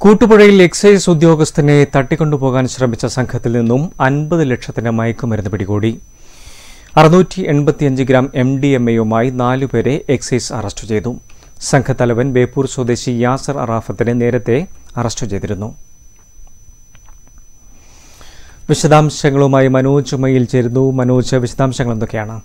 കൂട്ടുപുഴയിൽ excise ഉദ്യോഗസ്ഥനെ തട്ടിക്കൊണ്ടുപോകാൻ ശ്രമിച്ച സംഘത്തിൽ നിന്നും 50 ലക്ഷത്തിന് മയക്കുമരുന്ന് പിടികൂടി. 685 ഗ്രാം MDMA-യുമായി 4 പേരെ എക്സൈസ് അറസ്റ്റ് ചെയ്തു. സംഘത്തലവൻ ബേപ്പൂർ സ്വദേശി യാസർ അറാഫത്തിനെ നേരത്തെ അറസ്റ്റ് ചെയ്തിരുന്നു. വിശദാംശങ്ങളുമായി മനോജ് മയിൽ ചേരുന്നു. മനോജ്, വിശദാംശങ്ങൾ എന്തൊക്കെയാണ്?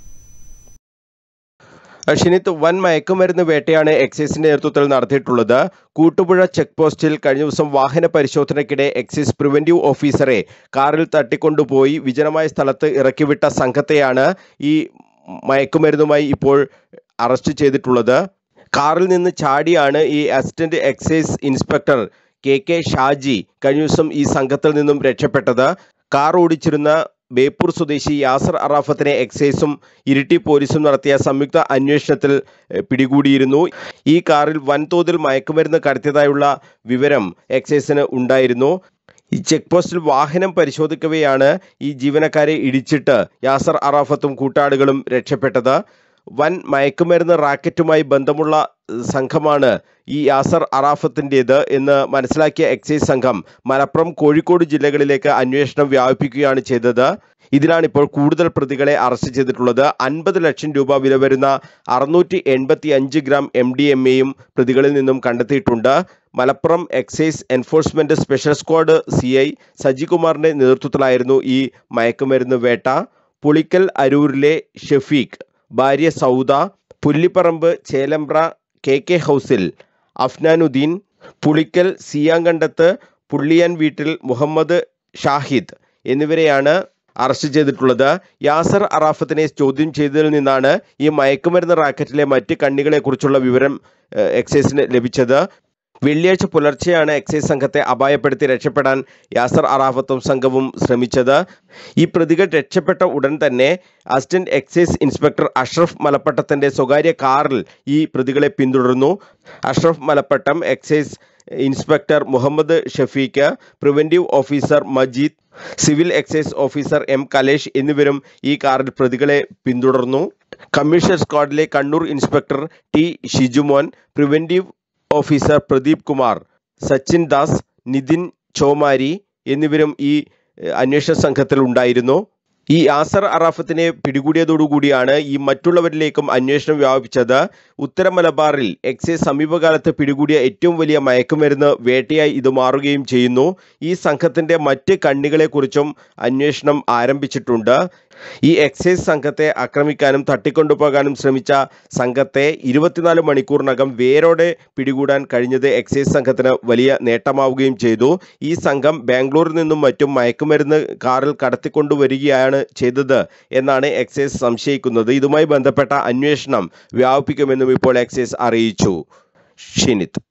ഷിനിത്ത്, വൻ മയക്കുമരുന്ന് വേട്ടയാണ് എക്സൈസിന്റെ നേതൃത്വത്തിൽ നടത്തിയിട്ടുള്ളത്. കൂട്ടുപുഴ ചെക്ക് പോസ്റ്റിൽ കഴിഞ്ഞ ദിവസം വാഹന പരിശോധനയ്ക്കിടെ എക്സൈസ് പ്രിവന്റീവ് ഓഫീസറെ കാറിൽ തട്ടിക്കൊണ്ടുപോയി വിജനമായ സ്ഥലത്ത് ഇറക്കിവിട്ട സംഘത്തെയാണ് ഈ മയക്കുമരുന്നുമായി ഇപ്പോൾ അറസ്റ്റ് ചെയ്തിട്ടുള്ളത്. കാറിൽ നിന്ന് ചാടിയാണ് ഈ assistant excise inspector KK Shaji കഴിഞ്ഞ ദിവസം ഈ സംഘത്തിൽ നിന്നും രക്ഷപ്പെട്ടത്. കാർ ഓടിച്ചിരുന്ന ബേപ്പൂർ സ്വദേശി യാസർ അറാഫത്തിനെ എക്സൈസും ഇരിട്ടി പോലീസും നടത്തിയ സംയുക്ത അന്വേഷണത്തിൽ പിടികൂടിയിരുന്നു. ഈ കാറിൽ വൻതോതിൽ മയക്കുമരുന്ന് കടത്തിയതായുള്ള വിവരം എക്സൈസിന് ഉണ്ടായിരുന്നു. ഈ ചെക്ക് പോസ്റ്റിൽ വാഹനം പരിശോധിക്കവെയാണ് ഈ ജീവനക്കാരെ ഇടിച്ചിട്ട് യാസർ അറാഫത്തും കൂട്ടാളികളും രക്ഷപ്പെട്ടത്. വൻ മയക്കുമരുന്ന് റാക്കറ്റുമായി ബന്ധമുള്ള സംഘമാണ് ഈ യാസർ അറാഫത്തിൻ്റേത് എന്ന് മനസ്സിലാക്കിയ എക്സൈസ് സംഘം മലപ്പുറം, കോഴിക്കോട് ജില്ലകളിലേക്ക് അന്വേഷണം വ്യാപിപ്പിക്കുകയാണ് ചെയ്തത്. ഇതിലാണിപ്പോൾ കൂടുതൽ പ്രതികളെ അറസ്റ്റ് ചെയ്തിട്ടുള്ളത്. 50 ലക്ഷം രൂപ വില വരുന്ന 685 ഗ്രാം MDMA-യും പ്രതികളിൽ നിന്നും കണ്ടെത്തിയിട്ടുണ്ട്. Malappuram excise enforcement special squad CI സജികുമാറിന്റെ നേതൃത്വത്തിലായിരുന്നു ഈ മയക്കുമരുന്ന് വേട്ട. പുളിക്കൽ അരൂരിലെ ഷഫീഖ്, ഭാര്യ സൗദ, പുല്ലിപ്പറമ്പ് ചേലമ്പ്ര KK ഹൗസിൽ അഫ്നാനുദ്ദീൻ, പുളിക്കൽ സിയാങ്കണ്ടത്ത് പുള്ളിയാൻ വീട്ടിൽ മുഹമ്മദ് ഷാഹിദ് എന്നിവരെയാണ് അറസ്റ്റ് ചെയ്തിട്ടുള്ളത്. യാസർ അറാഫത്തിനെ ചോദ്യം ചെയ്തതിൽ നിന്നാണ് ഈ മയക്കുമരുന്ന് റാക്കറ്റിലെ മറ്റ് കണ്ണികളെക്കുറിച്ചുള്ള വിവരം എക്സൈസിന് ലഭിച്ചത്. വെള്ളിയാഴ്ച പുലർച്ചെയാണ് എക്സൈസ് സംഘത്തെ അപായപ്പെടുത്തി രക്ഷപ്പെടാൻ യാസർ അറാഫത്തും സംഘവും ശ്രമിച്ചത്. ഈ പ്രതികൾ രക്ഷപ്പെട്ട ഉടൻ തന്നെ അസിസ്റ്റന്റ് എക്സൈസ് ഇൻസ്പെക്ടർ അഷ്റഫ് മലപ്പട്ടത്തിന്റെ സ്വകാര്യ കാറിൽ ഈ പ്രതികളെ പിന്തുടർന്നു. Ashraf Malappattam, excise inspector Muhammad Shafeeq, preventive officer Majeed, civil excise officer M Kalesh എന്നിവരും ഈ കാറിൽ പ്രതികളെ പിന്തുടർന്നു. കമ്മീഷണർ സ്ക്വാഡിലെ Kannur inspector T Shijumon, preventive officer Pradeep Kumar, Sachin Das, Nithin Chomari എന്നിവരും ഈ അന്വേഷണ സംഘത്തിൽ ഉണ്ടായിരുന്നു. ഈ യാസർ അറാഫത്തിനെ പിടികൂടിയതോടുകൂടിയാണ് ഈ മറ്റുള്ളവരിലേക്കും അന്വേഷണം വ്യാപിച്ചത്. ഉത്തര മലബാറിൽ എക്സൈസ് സമീപകാലത്ത് പിടികൂടിയ ഏറ്റവും വലിയ മയക്കുമരുന്ന് വേട്ടയായി ഇത് മാറുകയും ചെയ്യുന്നു. ഈ സംഘത്തിന്റെ മറ്റ് കണ്ണികളെക്കുറിച്ചും അന്വേഷണം ആരംഭിച്ചിട്ടുണ്ട്. ഈ എക്സൈസ് സംഘത്തെ ആക്രമിക്കാനും തട്ടിക്കൊണ്ടുപോകാനും ശ്രമിച്ച സംഘത്തെ 24 മണിക്കൂറിനകം വേരോടെ പിടികൂടാൻ കഴിഞ്ഞത് എക്സൈസ് സംഘത്തിന് വലിയ നേട്ടമാവുകയും ചെയ്തു. ഈ സംഘം ബാംഗ്ലൂരിൽ നിന്നും മറ്റും മയക്കുമരുന്ന് കാറിൽ കടത്തിക്കൊണ്ടുവരികയാണ് ചെയ്തത് എന്നാണ് എക്സൈസ് സംശയിക്കുന്നത്. ഇതുമായി ബന്ധപ്പെട്ട അന്വേഷണം വ്യാപിപ്പിക്കുമെന്നും ഇപ്പോൾ എക്സൈസ് അറിയിച്ചു. ഷിനിത്ത്.